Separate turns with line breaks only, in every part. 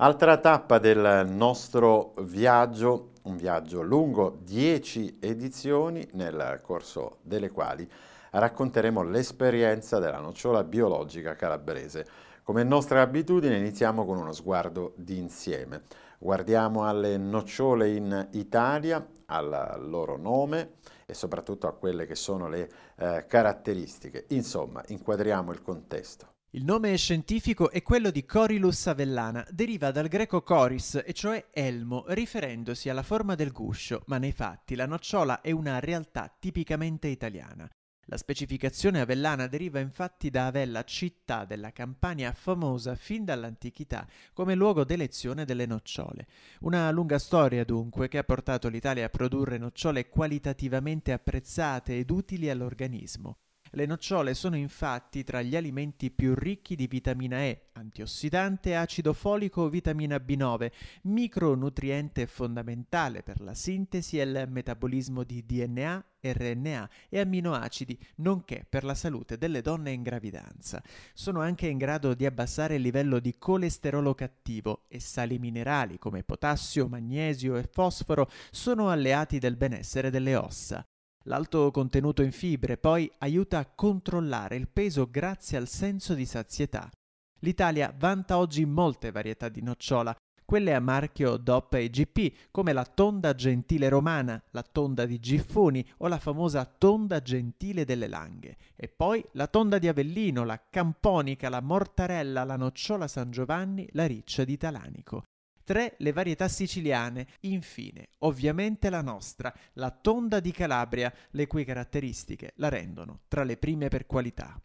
Altra tappa del nostro viaggio, un viaggio lungo 10 edizioni, nel corso delle quali racconteremo l'esperienza della nocciola biologica calabrese. Come nostra abitudine iniziamo con uno sguardo d'insieme. Guardiamo alle nocciole in Italia, al loro nome e soprattutto a quelle che sono le caratteristiche. Insomma, inquadriamo il contesto.
Il nome scientifico è quello di Corylus avellana, deriva dal greco coris, e cioè elmo, riferendosi alla forma del guscio, ma nei fatti la nocciola è una realtà tipicamente italiana. La specificazione avellana deriva infatti da Avella, città della Campania famosa fin dall'antichità come luogo d'elezione delle nocciole. Una lunga storia dunque che ha portato l'Italia a produrre nocciole qualitativamente apprezzate ed utili all'organismo. Le nocciole sono infatti tra gli alimenti più ricchi di vitamina E, antiossidante, acido folico, vitamina B9, micronutriente fondamentale per la sintesi e il metabolismo di DNA, RNA e amminoacidi, nonché per la salute delle donne in gravidanza. Sono anche in grado di abbassare il livello di colesterolo cattivo e sali minerali come potassio, magnesio e fosforo sono alleati del benessere delle ossa. L'alto contenuto in fibre poi aiuta a controllare il peso grazie al senso di sazietà. L'Italia vanta oggi molte varietà di nocciola, quelle a marchio DOP e GP, come la tonda gentile romana, la tonda di Giffoni o la famosa tonda gentile delle Langhe. E poi la tonda di Avellino, la camponica, la mortarella, la nocciola San Giovanni, la riccia di Talanico. 3 le varietà siciliane, infine, ovviamente la nostra, la tonda di Calabria, le cui caratteristiche la rendono tra le prime per qualità.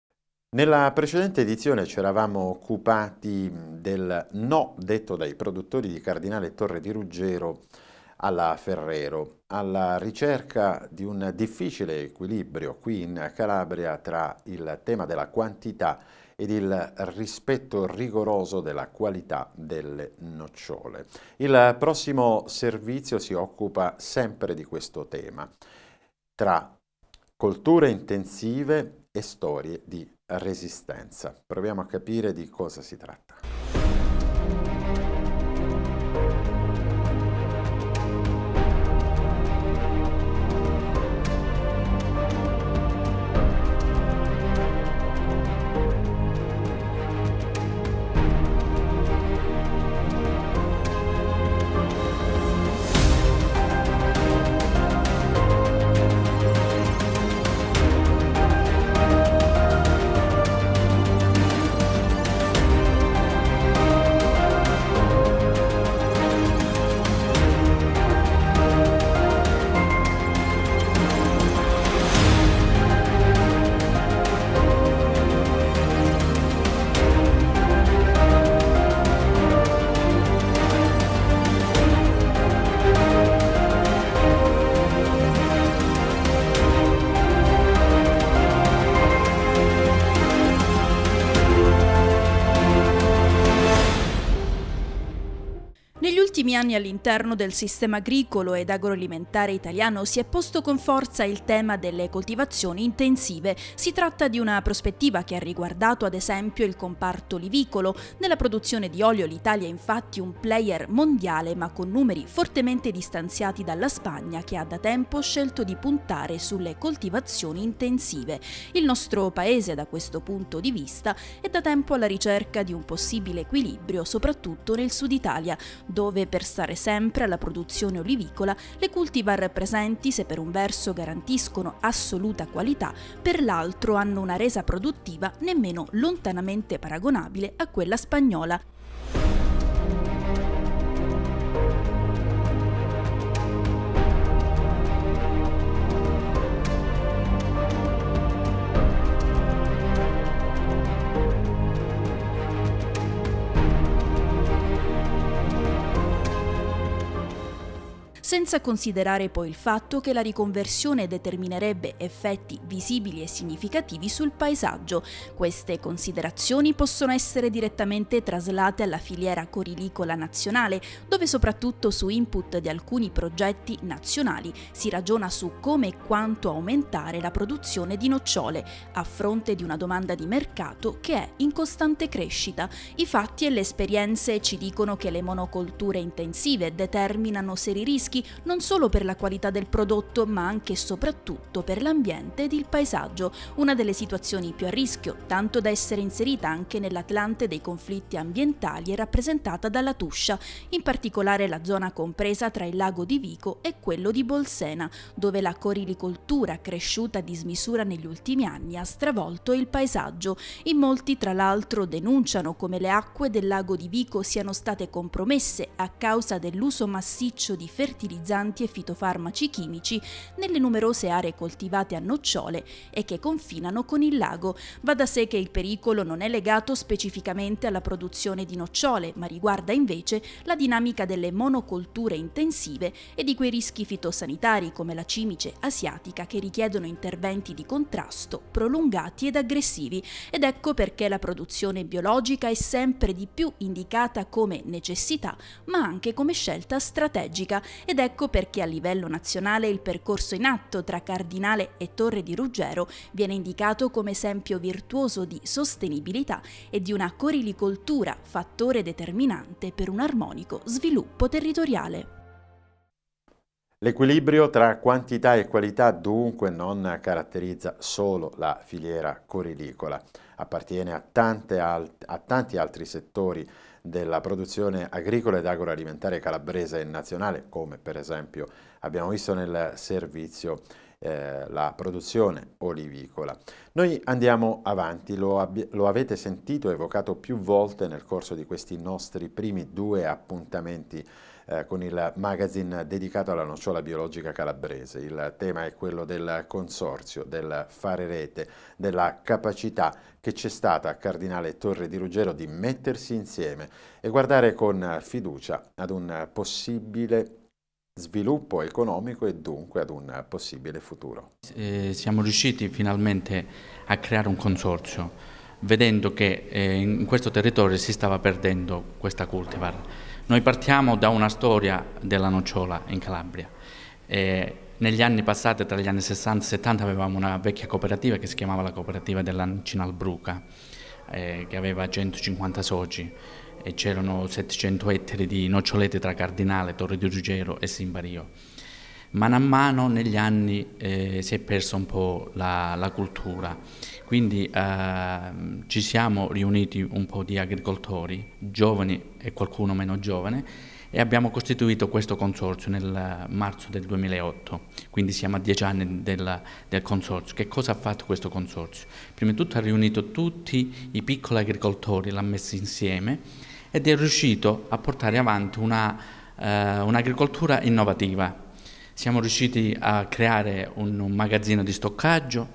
Nella precedente edizione ci eravamo occupati del no detto dai produttori di Cardinale Torre di Ruggero alla Ferrero, alla ricerca di un difficile equilibrio qui in Calabria tra il tema della quantità ed il rispetto rigoroso della qualità delle nocciole. Il prossimo servizio si occupa sempre di questo tema, tra colture intensive e storie di resistenza. Proviamo a capire di cosa si tratta.
Negli ultimi anni all'interno del sistema agricolo ed agroalimentare italiano si è posto con forza il tema delle coltivazioni intensive. Si tratta di una prospettiva che ha riguardato ad esempio il comparto olivicolo. Nella produzione di olio l'Italia è infatti un player mondiale, ma con numeri fortemente distanziati dalla Spagna, che ha da tempo scelto di puntare sulle coltivazioni intensive. Il nostro paese da questo punto di vista è da tempo alla ricerca di un possibile equilibrio, soprattutto nel sud Italia, dove per stare sempre alla produzione olivicola le cultivar presenti, se per un verso garantiscono assoluta qualità, per l'altro hanno una resa produttiva nemmeno lontanamente paragonabile a quella spagnola. senza considerare poi il fatto che la riconversione determinerebbe effetti visibili e significativi sul paesaggio. Queste considerazioni possono essere direttamente traslate alla filiera corilicola nazionale, dove soprattutto su input di alcuni progetti nazionali si ragiona su come e quanto aumentare la produzione di nocciole, a fronte di una domanda di mercato che è in costante crescita. I fatti e le esperienze ci dicono che le monocolture intensive determinano seri rischi non solo per la qualità del prodotto, ma anche e soprattutto per l'ambiente ed il paesaggio, una delle situazioni più a rischio, tanto da essere inserita anche nell'Atlante dei conflitti ambientali e rappresentata dalla Tuscia, in particolare la zona compresa tra il lago di Vico e quello di Bolsena, dove la corilicoltura cresciuta a dismisura negli ultimi anni ha stravolto il paesaggio. In molti, tra l'altro, denunciano come le acque del lago di Vico siano state compromesse a causa dell'uso massiccio di fertilizzanti e fitofarmaci chimici nelle numerose aree coltivate a nocciole e che confinano con il lago. Va da sé che il pericolo non è legato specificamente alla produzione di nocciole, ma riguarda invece la dinamica delle monocolture intensive e di quei rischi fitosanitari come la cimice asiatica che richiedono interventi di contrasto prolungati ed aggressivi. Ed ecco perché la produzione biologica è sempre di più indicata come necessità, ma anche come scelta strategica. Ed ecco perché a livello nazionale il percorso in atto tra Cardinale e Torre di Ruggero viene indicato come esempio virtuoso di sostenibilità e di una corilicoltura, fattore determinante per un armonico sviluppo territoriale.
L'equilibrio tra quantità e qualità dunque non caratterizza solo la filiera corilicola, appartiene a tanti altri settori della produzione agricola ed agroalimentare calabrese e nazionale, come per esempio abbiamo visto nel servizio la produzione olivicola. Noi andiamo avanti, lo avete sentito evocato più volte nel corso di questi nostri primi 2 appuntamenti con il magazine dedicato alla nocciola biologica calabrese. Il tema è quello del consorzio, del fare rete, della capacità che c'è stata a Cardinale Torre di Ruggero di mettersi insieme e guardare con fiducia ad un possibile sviluppo economico e dunque ad un possibile futuro.
Siamo riusciti finalmente a creare un consorzio, vedendo che in questo territorio si stava perdendo questa cultivar. Noi partiamo da una storia della nocciola in Calabria. Negli anni passati, tra gli anni 60 e 70, avevamo una vecchia cooperativa che si chiamava la cooperativa dell'Ancinalbruca, che aveva 150 soci e c'erano 700 ettari di nocciolete tra Cardinale, Torre di Ruggero e Simbario. Mano a mano negli anni si è persa un po' la cultura, quindi ci siamo riuniti un po' di agricoltori, giovani e qualcuno meno giovane, e abbiamo costituito questo consorzio nel marzo del 2008, quindi siamo a 10 anni del consorzio. Che cosa ha fatto questo consorzio? Prima di tutto ha riunito tutti i piccoli agricoltori, l'ha messi insieme ed è riuscito a portare avanti un'agricoltura innovativa. Siamo riusciti a creare un magazzino di stoccaggio,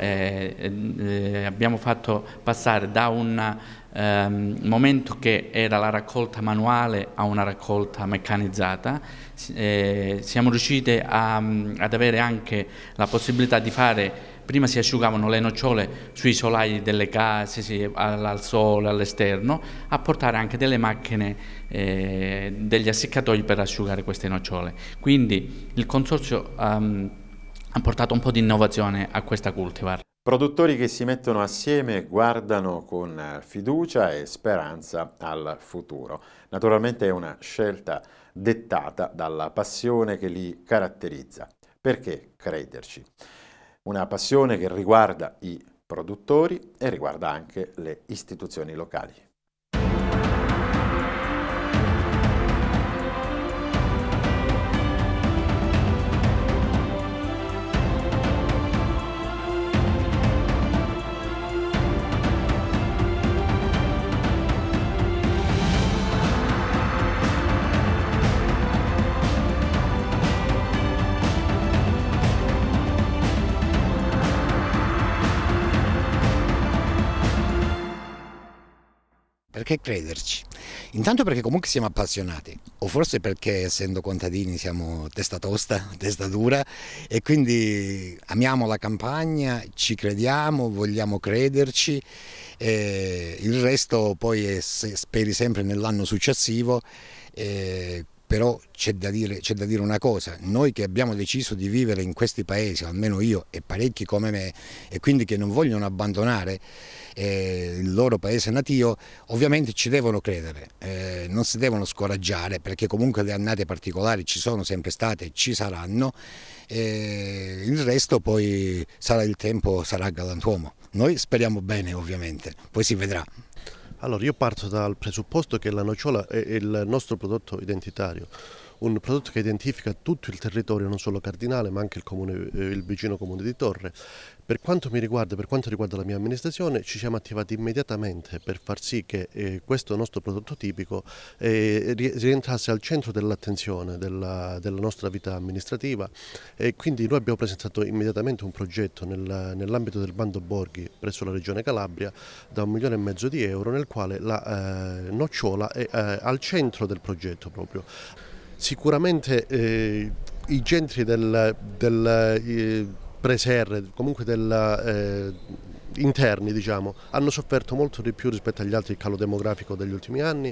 abbiamo fatto passare da un momento che era la raccolta manuale a una raccolta meccanizzata. Siamo riusciti ad avere anche la possibilità di fare, prima si asciugavano le nocciole sui solai delle case, al sole, all'esterno, a portare anche delle macchine, degli essiccatoi per asciugare queste nocciole. Quindi il consorzio ha portato un po' di innovazione a questa cultivar.
Produttori che si mettono assieme e guardano con fiducia e speranza al futuro. Naturalmente è una scelta dettata dalla passione che li caratterizza. Perché crederci? Una passione che riguarda i produttori e riguarda anche le istituzioni locali.
Perché crederci? Intanto perché comunque siamo appassionati, o forse perché essendo contadini siamo testa tosta, testa dura, e quindi amiamo la campagna, ci crediamo, vogliamo crederci, il resto poi è, speri sempre nell'anno successivo. Però c'è da dire una cosa: noi che abbiamo deciso di vivere in questi paesi, almeno io e parecchi come me, e quindi che non vogliono abbandonare il loro paese natio, ovviamente ci devono credere, non si devono scoraggiare, perché comunque le annate particolari ci sono sempre state e ci saranno, il resto poi sarà il tempo, sarà galantuomo. Noi speriamo bene, ovviamente, poi si vedrà.
Allora, io parto dal presupposto che la nocciola è il nostro prodotto identitario, un prodotto che identifica tutto il territorio, non solo Cardinale, ma anche il vicino comune di Torre. Per quanto mi riguarda, per quanto riguarda la mia amministrazione, ci siamo attivati immediatamente per far sì che questo nostro prodotto tipico rientrasse al centro dell'attenzione della nostra vita amministrativa, e quindi noi abbiamo presentato immediatamente un progetto nell'ambito del bando Borghi presso la Regione Calabria da 1,5 milioni di euro, nel quale la nocciola è al centro del progetto proprio. Sicuramente i centri del preserre, comunque interni, diciamo, hanno sofferto molto di più rispetto agli altri, il calo demografico degli ultimi anni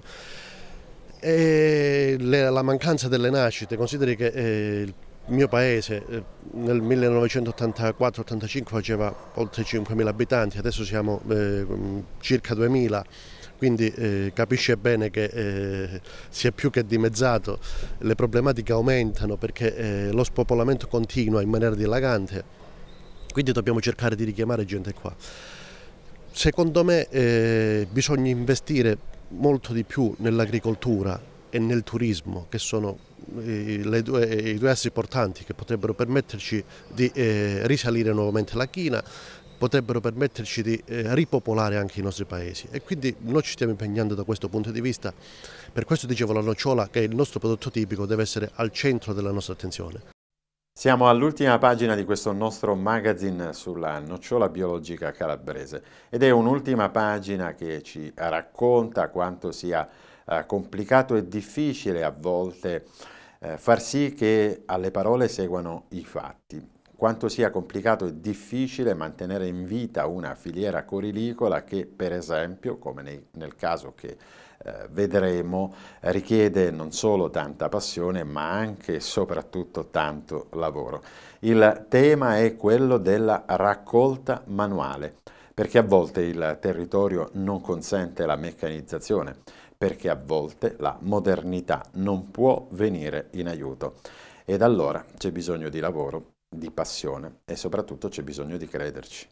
e la mancanza delle nascite. Consideri che il mio paese nel 1984-85 faceva oltre 5.000 abitanti, adesso siamo circa 2.000. Quindi capisce bene che si è più che dimezzato, le problematiche aumentano perché lo spopolamento continua in maniera dilagante, quindi dobbiamo cercare di richiamare gente qua. Secondo me bisogna investire molto di più nell'agricoltura e nel turismo, che sono i due assi portanti che potrebbero permetterci di risalire nuovamente la china, potrebbero permetterci di ripopolare anche i nostri paesi, e quindi noi ci stiamo impegnando da questo punto di vista. Per questo dicevo, la nocciola, che è il nostro prodotto tipico, deve essere al centro della nostra attenzione.
Siamo all'ultima pagina di questo nostro magazine sulla nocciola biologica calabrese, ed è un'ultima pagina che ci racconta quanto sia complicato e difficile a volte far sì che alle parole seguano i fatti. Quanto sia complicato e difficile mantenere in vita una filiera corilicola che, per esempio, come nel caso che vedremo, richiede non solo tanta passione, ma anche e soprattutto tanto lavoro. Il tema è quello della raccolta manuale, perché a volte il territorio non consente la meccanizzazione, perché a volte la modernità non può venire in aiuto. Ed allora c'è bisogno di lavoro, di passione, e soprattutto c'è bisogno di crederci.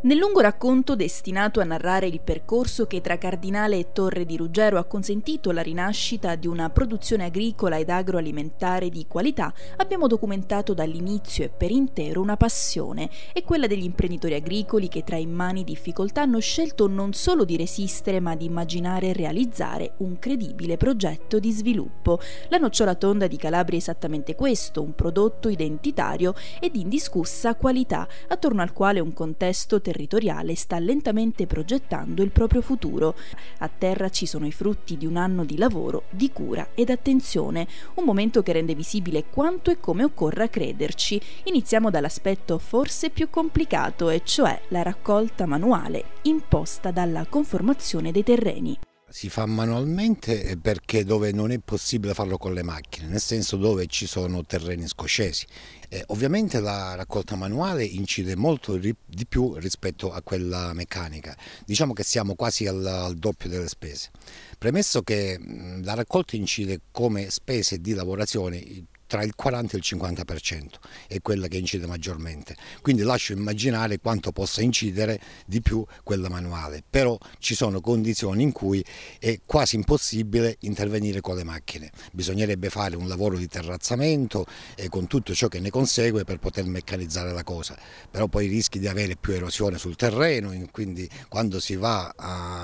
Nel lungo racconto destinato a narrare il percorso che tra Cardinale e Torre di Ruggero ha consentito la rinascita di una produzione agricola ed agroalimentare di qualità, abbiamo documentato dall'inizio e per intero una passione, è quella degli imprenditori agricoli che tra immani difficoltà hanno scelto non solo di resistere ma di immaginare e realizzare un credibile progetto di sviluppo. La nocciola tonda di Calabria è esattamente questo, un prodotto identitario e di indiscussa qualità, attorno al quale un contesto territoriale sta lentamente progettando il proprio futuro. A terra ci sono i frutti di un anno di lavoro, di cura ed attenzione, un momento che rende visibile quanto e come occorra crederci. Iniziamo dall'aspetto forse più complicato, e cioè la raccolta manuale imposta dalla conformazione dei terreni.
Si fa manualmente perché dove non è possibile farlo con le macchine, nel senso dove ci sono terreni scoscesi. Ovviamente la raccolta manuale incide molto di più rispetto a quella meccanica, diciamo che siamo quasi al doppio delle spese. Premesso che la raccolta incide come spese di lavorazione tra il 40 e il 50%, è quella che incide maggiormente, quindi lascio immaginare quanto possa incidere di più quella manuale, però ci sono condizioni in cui è quasi impossibile intervenire con le macchine, bisognerebbe fare un lavoro di terrazzamento con tutto ciò che ne consegue per poter meccanizzare la cosa, però poi rischi di avere più erosione sul terreno, quindi quando si va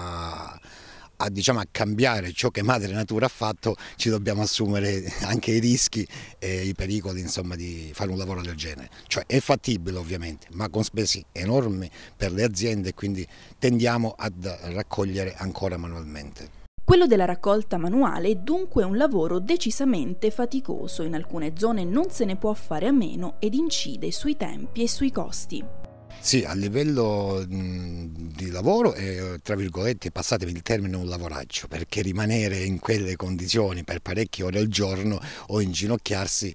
a cambiare ciò che madre natura ha fatto, ci dobbiamo assumere anche i rischi e i pericoli, insomma, di fare un lavoro del genere. Cioè è fattibile ovviamente, ma con spese enormi per le aziende, quindi tendiamo a raccogliere ancora manualmente.
Quello della raccolta manuale è dunque un lavoro decisamente faticoso, in alcune zone non se ne può fare a meno ed incide sui tempi e sui costi.
Sì, a livello di lavoro è, tra virgolette, passatemi il termine, un lavoraggio, perché rimanere in quelle condizioni per parecchie ore al giorno o inginocchiarsi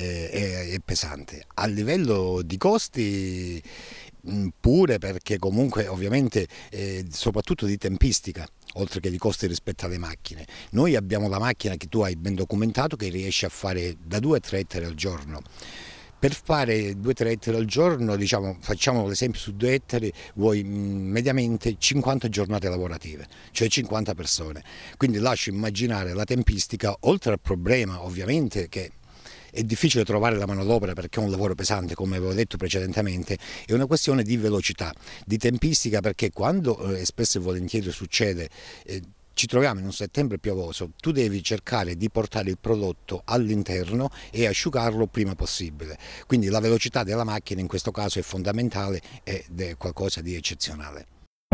è pesante. A livello di costi pure, perché comunque ovviamente soprattutto di tempistica, oltre che di costi rispetto alle macchine. Noi abbiamo la macchina che tu hai ben documentato che riesce a fare da 2 a 3 ettari al giorno. Per fare 2-3 ettari al giorno, diciamo, facciamo l'esempio su 2 ettari, vuoi mediamente 50 giornate lavorative, cioè 50 persone. Quindi lascio immaginare la tempistica, oltre al problema ovviamente che è difficile trovare la manodopera perché è un lavoro pesante, come avevo detto precedentemente, è una questione di velocità, di tempistica, perché quando spesso e volentieri succede ci troviamo in un settembre piovoso, tu devi cercare di portare il prodotto all'interno e asciugarlo prima possibile, quindi la velocità della macchina in questo caso è fondamentale ed è qualcosa di eccezionale.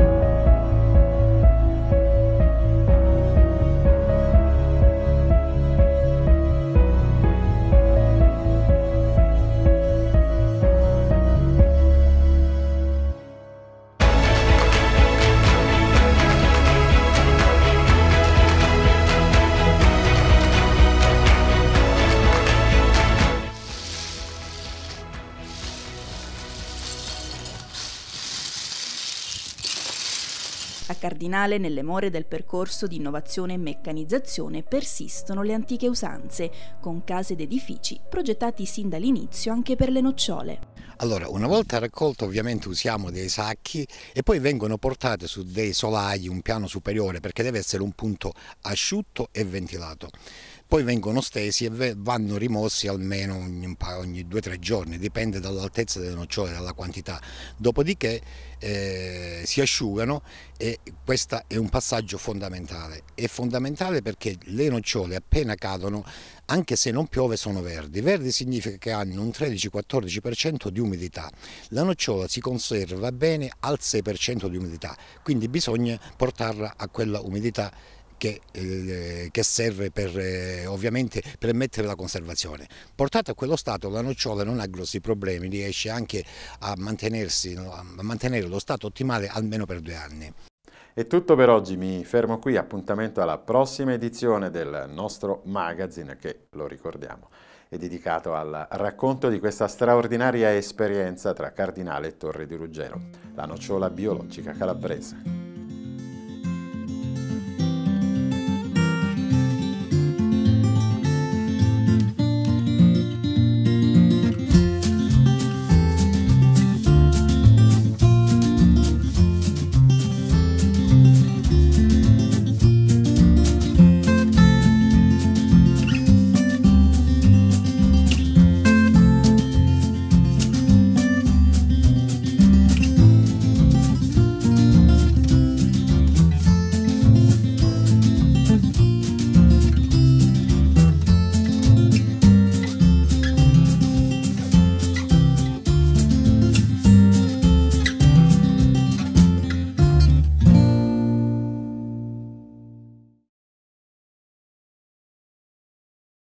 A Cardinale, nelle more del percorso di innovazione e meccanizzazione, persistono le antiche usanze, con case ed edifici progettati sin dall'inizio anche per le nocciole.
Allora, una volta raccolto ovviamente usiamo dei sacchi e poi vengono portate su dei solai, un piano superiore, perché deve essere un punto asciutto e ventilato. Poi vengono stesi e vanno rimossi almeno ogni 2-3 giorni, dipende dall'altezza delle nocciole, dalla quantità. Dopodiché si asciugano e questo è un passaggio fondamentale. È fondamentale perché le nocciole appena cadono, anche se non piove, sono verdi. Verdi significa che hanno un 13-14% di umidità. La nocciola si conserva bene al 6% di umidità, quindi bisogna portarla a quella umidità che serve ovviamente per mettere la conservazione. Portata a quello stato, la nocciola non ha grossi problemi, riesce anche a mantenere lo stato ottimale almeno per 2 anni.
È tutto per oggi, mi fermo qui, appuntamento alla prossima edizione del nostro magazine che, lo ricordiamo, è dedicato al racconto di questa straordinaria esperienza tra Cardinale e Torre di Ruggero, la nocciola biologica calabrese.